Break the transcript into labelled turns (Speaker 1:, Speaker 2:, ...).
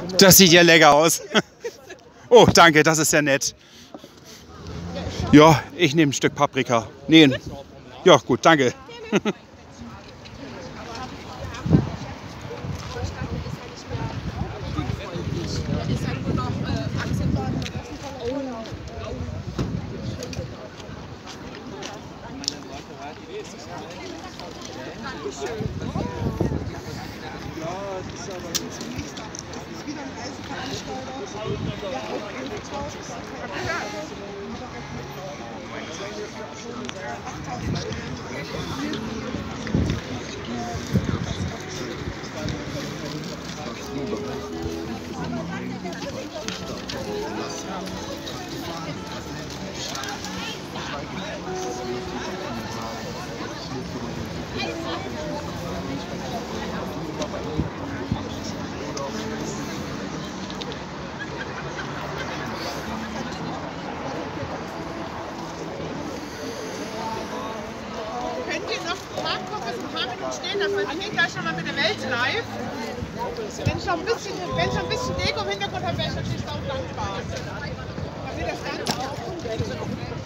Speaker 1: Das sieht ja lecker aus. Oh, danke, das ist ja nett. Ja, ich nehme ein Stück Paprika. Nee, ja gut, danke.
Speaker 2: Könnt ihr noch ein paar Minuten stehen lassen, weil wir gehen gleich schon mal mit der Welt live. Wenn ich noch ein bisschen Deko im Hintergrund habe, wäre ich natürlich auch dankbar. Damit das Ganze auch